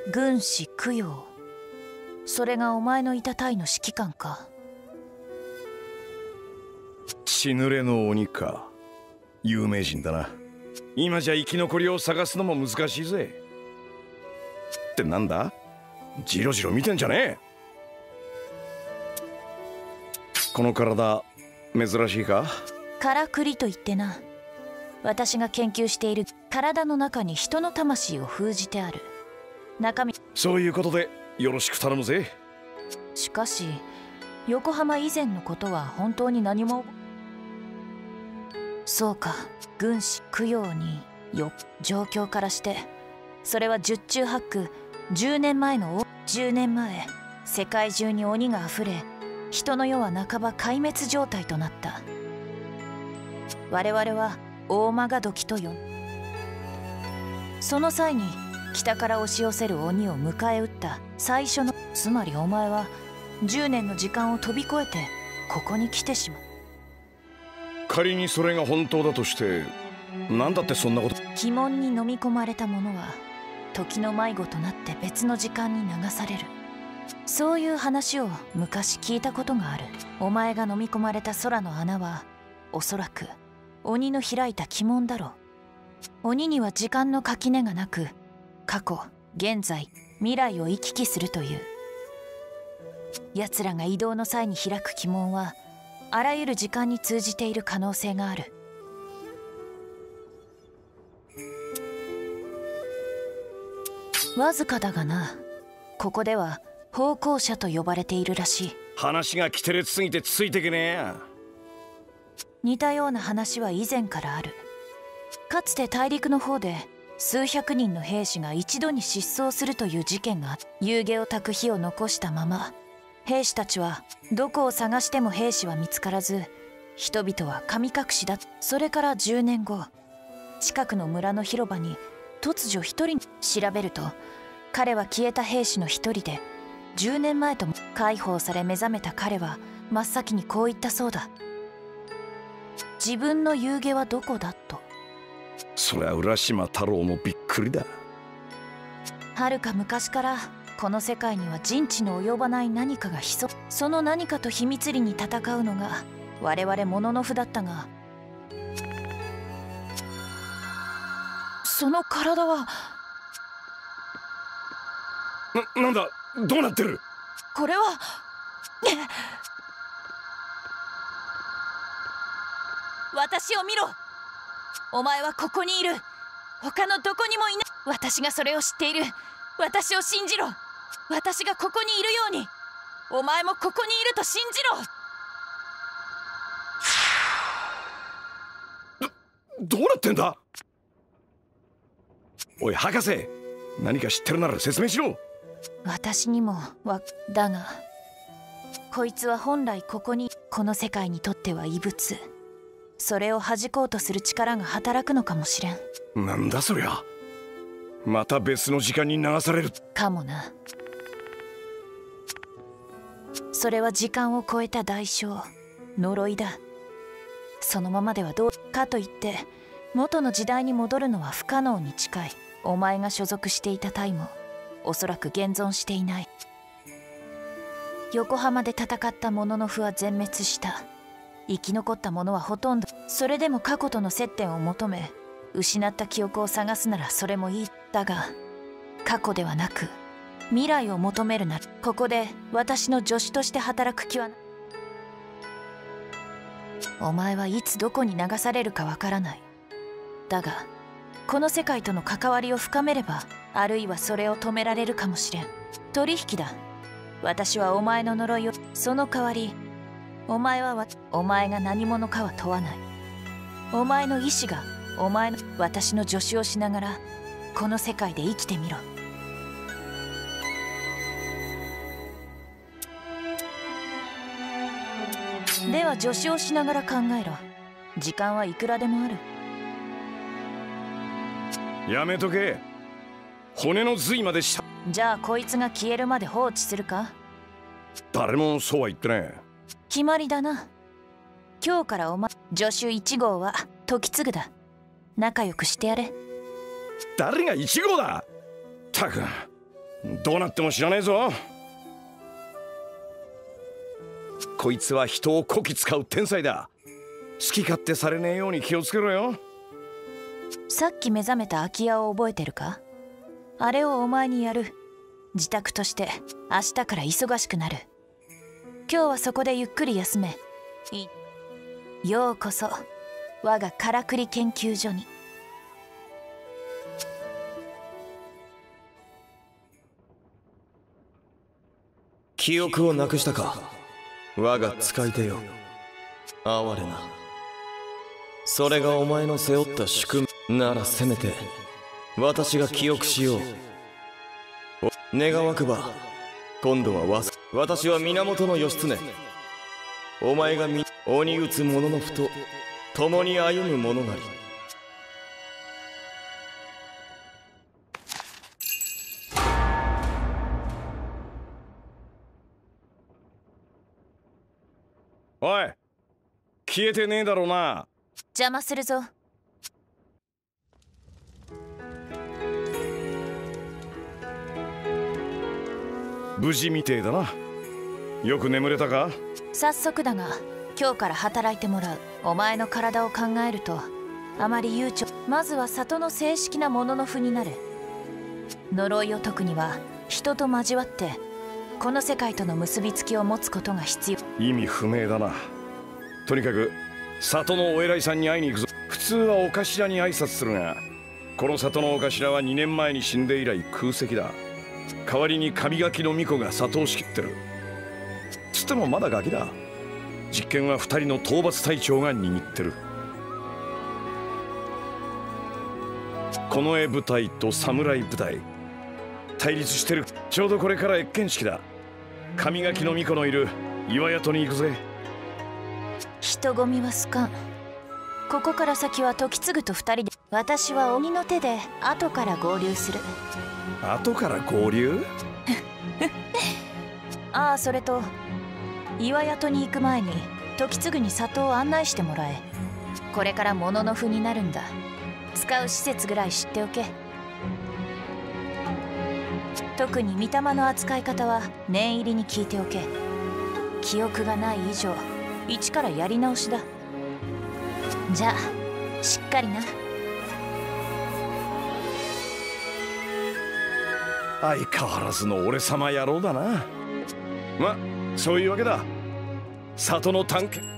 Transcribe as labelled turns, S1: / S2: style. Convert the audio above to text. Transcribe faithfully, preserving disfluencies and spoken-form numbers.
S1: 軍師供養、それがお前のいた隊の指揮官か。
S2: 血濡れの鬼か。有名人だな。今じゃ生き残りを探すのも難しいぜ。ってなんだ、ジロジロ見てんじゃねえ。この体珍しいか。
S1: からくりと言ってな。私が研究している体の中に人の魂を封じてある。中身。
S2: そういうことでよろしく頼むぜ。
S1: しかし横浜以前のことは本当に何も。そうか、軍師供養によ。状況からしてそれは十中八九じゅうねんまえのじゅうねんまえ、世界中に鬼があふれ、人の世は半ば壊滅状態となった。我々は大曲時と呼ぶ。その際に北から押し寄せる鬼を迎え撃った最初の。つまりお前はじゅうねんの時間を飛び越えてここに来てしまう。
S2: 仮にそれが本当だとして何だってそんなこと。
S1: 鬼門に飲み込まれた者は時の迷子となって別の時間に流される。そういう話を昔聞いたことがある。お前が飲み込まれた空の穴はおそらく鬼の開いた鬼門だろう。鬼には時間の垣根がなく、過去、現在、未来を行き来するという。奴らが移動の際に開く鬼門はあらゆる時間に通じている可能性がある。わずかだがな、ここでは奉公者と呼ばれているらしい。
S2: 話がキテレツすぎてついてけねえや。
S1: 似たような話は以前からある。かつて大陸の方で数百人の兵士が一度に失踪するという事件があった。夕げを焚く火を残したまま、兵士たちはどこを探しても兵士は見つからず、人々は神隠しだ。それからじゅうねんご、近くの村の広場に突如一人。調べると彼は消えた兵士の一人で、じゅうねんまえとも解放され目覚めた彼は真っ先にこう言ったそうだ。自分の夕げはどこだと。
S2: そりゃ浦島太郎もびっくりだ。
S1: はるか昔からこの世界には人知の及ばない何かが潜む。その何かと秘密裏に戦うのが我々モノノフだったが、その体は
S2: な、なんだ、どうなってる。
S1: これは私を見ろ。お前はここにいる。他のどこにもいない。私がそれを知っている。私を信じろ。私がここにいるようにお前もここにいると信じろ。
S2: ど、どうなってんだ。おい博士、何か知ってるなら説明しろ。
S1: 私にもわだが、こいつは本来ここに、この世界にとっては異物。それを弾こうとする力が働くのかもしれん。
S2: なんだそりゃ。また別の時間に流される
S1: かもな。それは時間を超えた代償、呪いだ。そのままではどうかといって元の時代に戻るのは不可能に近い。お前が所属していた隊もおそらく現存していない。横浜で戦ったモノノフは全滅した。生き残った者はほとんど。それでも過去との接点を求め失った記憶を探すならそれもいい。だが過去ではなく未来を求めるなら、ここで私の助手として働く気はない。お前はいつどこに流されるかわからない。だがこの世界との関わりを深めれば、あるいはそれを止められるかもしれん。取引だ。私はお前の呪いを。その代わりお前はわお前が何者かは問わない。お前の意志がお前の私の助手をしながらこの世界で生きてみろ。では助手をしながら考えろ。時間はいくらでもある。
S2: やめとけ。骨の髄までした。
S1: じゃあこいつが消えるまで放置するか。
S2: 誰もそうは言ってねえ。
S1: 決まりだな。今日からお前助手いち号は時継だ。仲良くしてやれ。
S2: 誰がいち号だ。たくどうなっても知らねえぞ。こいつは人をこき使う天才だ。好き勝手されねえように気をつけろよ。
S1: さっき目覚めた空き家を覚えてるか？あれをお前にやる。自宅として明日から忙しくなる。今日はそこでゆっくり休め。ようこそ我がからくり研究所に。
S3: 記憶をなくしたか、我が使い手よ。哀れな。それがお前の背負った宿命なら、せめて私が記憶しよう。願わくば今度はわす私は源義経。お前がみ鬼打つ者のふと共に歩む者なり。
S2: おい、消えてねえだろうな。
S1: 邪魔するぞ。
S2: 無事みてえだな。よく眠れたか？
S1: 早速だが今日から働いてもらう。お前の体を考えるとあまり悠長。まずは里の正式なものの符になれ。呪いを解くには人と交わってこの世界との結びつきを持つことが必要。
S2: 意味不明だな。とにかく里のお偉いさんに会いに行くぞ。普通はお頭に挨拶するが、この里のお頭はにねんまえに死んで以来空席だ。代わりに神垣の巫女が里を仕切ってる。つってもまだガキだ。実権はふたりの討伐隊長が握ってる。近衛部隊と侍部隊対立してる。ちょうどこれから謁見式だ。神垣の巫女のいる岩宿に行くぜ。
S1: 人混みは好かん。ここから先は時継と二人で。私は鬼の手で後から合流する。
S2: 後から合流？
S1: ああ、それと岩宿に行く前に時継に里を案内してもらえ。これから物の符になるんだ。使う施設ぐらい知っておけ。特に御霊の扱い方は念入りに聞いておけ。記憶がない以上一からやり直しだ。じゃあしっかりな。
S2: 相変わらずの俺様野郎だな。ま、そういうわけだ。里の探検。